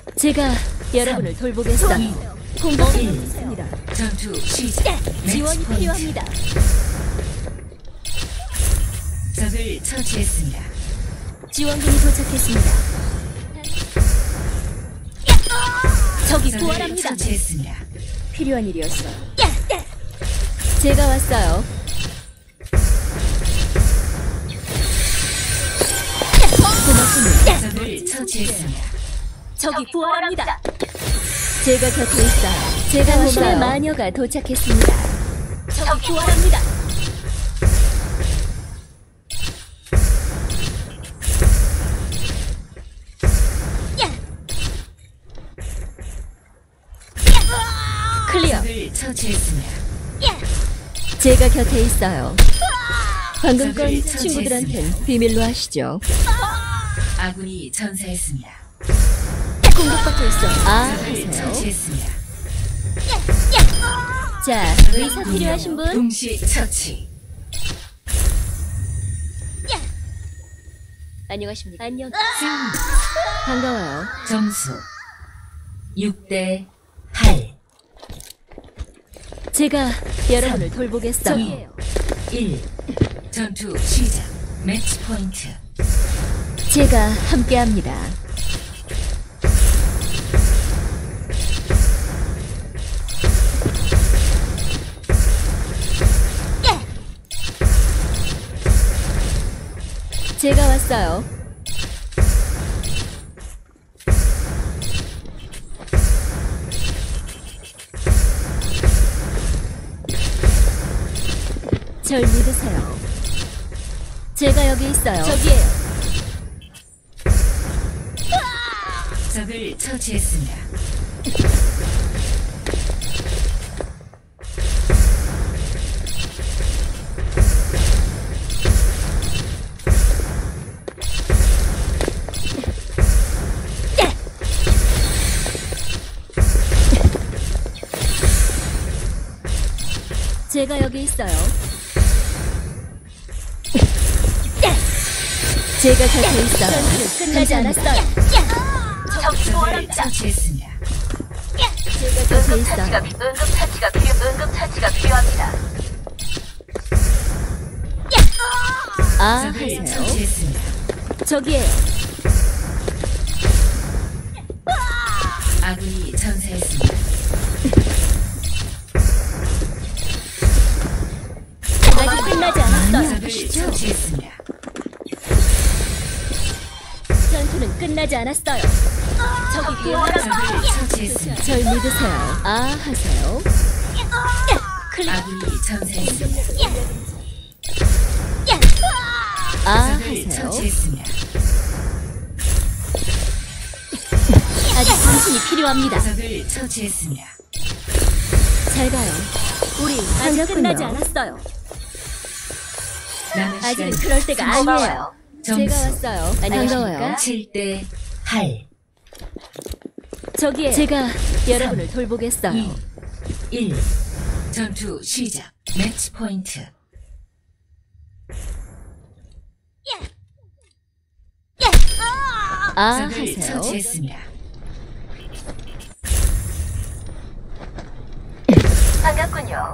제가 여러분을 돌보겠어요. 공격이 있습니다. 전투 시작. 지원이 필요합니다. 적을 처치했습니다. 지원군이 도착했습니다. 적이 적을 부활합니다. 처치했습니다. 필요한 일이었어요. 제가 왔어요. 고맙습니다. 적을 처치했습니다. 적이 부활합니다. 제가 곁에 있어요. 제가 당신의 마녀가 도착했습니다. 적이 부활합니다. 클리어. 적을 처치했습니다. 제가 곁에 있어요. 방금 건 적을 친구들한텐 비밀로 하시죠. 아군이 전사했습니다. 공격받고 있어요. 아, 적을 하세요. 처치했습니다. 자, 의사 필요하신 분? 동시 처치. 안녕하십니까? 안녕. 승. 반가워요. 점수 6대 8. 제가 여러분을 돌보겠어요. 1. 전투 시작. 매치 포인트. 제가 함께합니다. 제가 왔어요. 절 믿으세요. 제가 여기 있어요. 저기에요. 적을 처치했습니다. 제가 여기 있어요. 제가 곁에 있어요. 전투는 끝나지 않았어요. 적을 처치했습니다. 제가 곁에 있어요. 응급처치가 필요합니다. 아, 적을 하세요. 처치했습니다. 저기에요. 아군이 전사했습니다. 아직 끝나지 않았어요. 적을 처치했습니다. 전투는 끝나지 않았어요. 적이 부활합니다. 적을 처치했습니다. 절 믿으세요. 아, 하세요. 아군이 전사했습니다. 아, 적을 하세요. 처치했습니다. 아직 당신이 필요합니다. 적을 처치했습니다. 잘 가요. 우리 아직 끝나지 않았어요. 남은 아직은 시간 그럴 때가 아니에요. 점수 제가 왔어요. 안녕하십니까? 7대 8. 저기에 제가 여러분을 돌보겠어요. 2, 1. 전투 시작. 매치 포인트. 아, 적을 하세요. 처치했습니다. 반갑군요.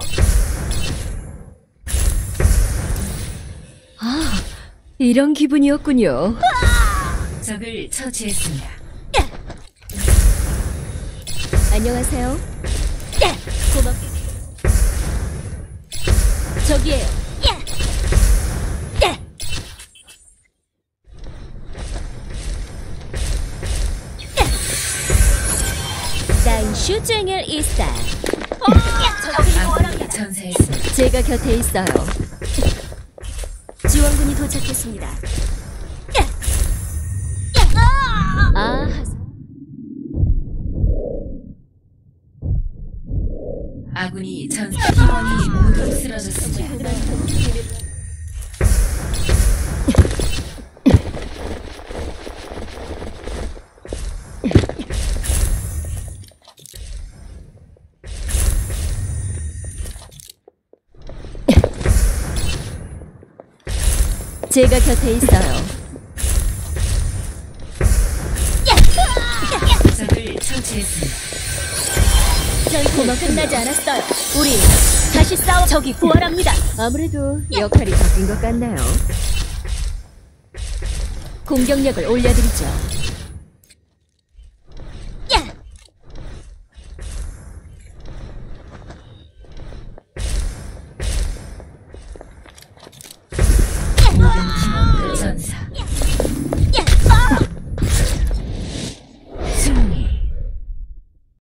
아, 이런 기분이었군요. 적을 처치했습니다. 안녕하세요. 고맙게. 저기에요. Dein Schutzengel ist da. 아군이 전사했습니다. 제가 곁에 있어요. 지원군이 도착했습니다. 아, 아군이 팀원이 모두 쓰러졌습니다. 제가 곁에 있어요. 적을 처치했습니다. 저희 고만 끝나지 않았어요. 우리 다시 싸워. 적이 부활합니다. 아무래도 역할이 바뀐 것 같나요? 공격력을 올려드리죠.